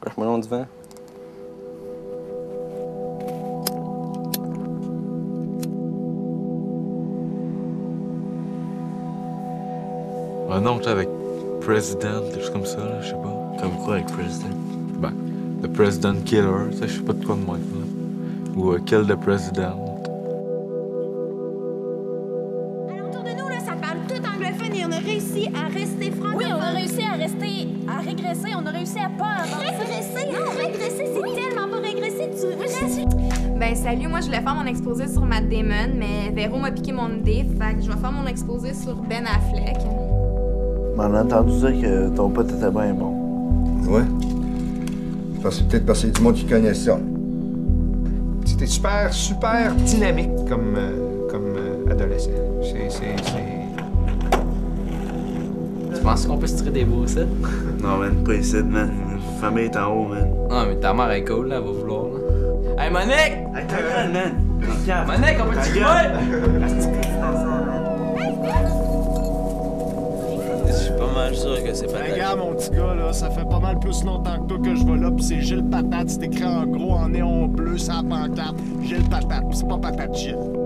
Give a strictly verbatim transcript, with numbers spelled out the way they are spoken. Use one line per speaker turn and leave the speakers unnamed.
Approche-moi long du vent.
Un nom, tu sais, avec President, quelque chose comme ça, là, je sais pas.
Comme quoi avec President?
Ben, The President Killer, tu sais, je sais pas de quoi de même, là. Ou uh, Kill the President.
Autour de nous, là, ça parle tout anglophone et on a réussi à rester francophone.
Oui, on a réussi à rester, à régresser, on a réussi à pas avancer.
Régresser? Non, régresser, c'est oui. tellement pas régresser, tu restes.
Ben salut, moi je voulais faire mon exposé sur Matt Damon, mais Véro m'a piqué mon idée, fait que je vais faire mon exposé sur Ben Affleck.
On a entendu dire que ton pote était bien bon.
Ouais. C'est peut-être parce que c'est du monde qui connaît ça.
C'était super, super dynamique comme, euh, comme euh, adolescent. C'est, c'est, c'est...
Tu penses qu'on peut se tirer des beaux sites?
Non, man, pas ici, man. Ma famille est en haut, man.
Non, mais ta mère est cool, là, elle va vouloir, là. Hey, Monique!
Hey, ta gueule, man!
Monique, on peut-tu jouer?
Je suis pas mal sûr que c'est pas
ben, regarde, mon petit gars, là, ça fait pas mal plus longtemps que toi que je vais là, pis c'est Gilles Patate, c'est écrit en gros en néon bleu sur la pancarte. Gilles Patate, pis c'est pas Patate Gilles.